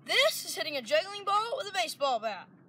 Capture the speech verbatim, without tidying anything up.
This is hitting a juggling ball with a baseball bat.